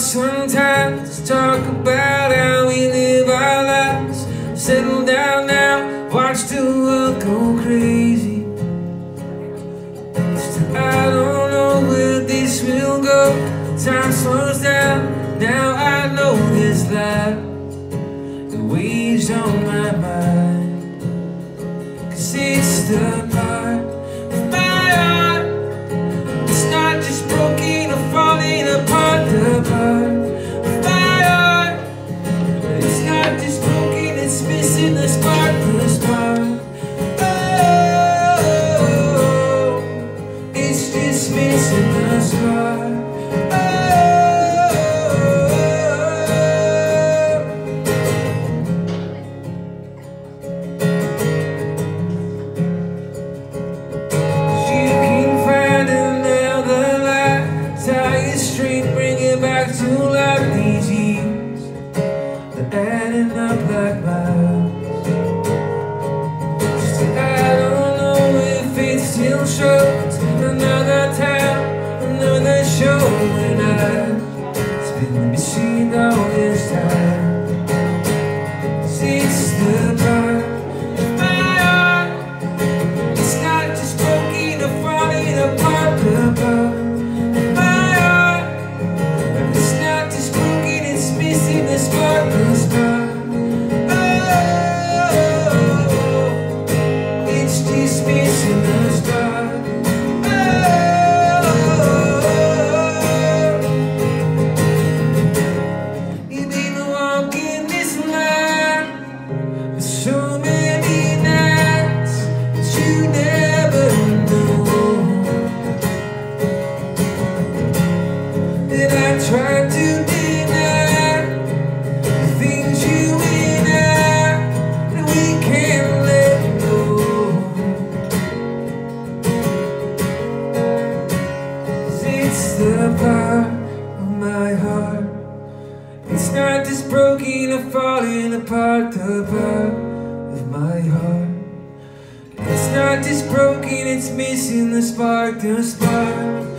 sometimes, talk about how we live our lives. Settle down now, watch the world go crazy. Still, I don't know where this will go. Time slows down, now I know this life. The waves on my mind, 'cause it's the part of my heart. It's not just broken or falling apart. The part of my heart, it's not just broken, it's missing the spark, the spark. Oh, it's just missing the spark. Bring it back to life. These years, they're adding up like miles. Still, I don't know if it still shows. Another town, another show, and I've been missing all this time. 'Cause it's the part of my heart. It's not just broken or falling apart. The part the spark, the spark. Oh, it's just missing the spark. Oh, you've been walking this line for so many nights that you never know that I tried to deny. The part of my heart, it's not just broken or falling apart. The part of my heart, it's not just broken, it's missing the spark, the spark.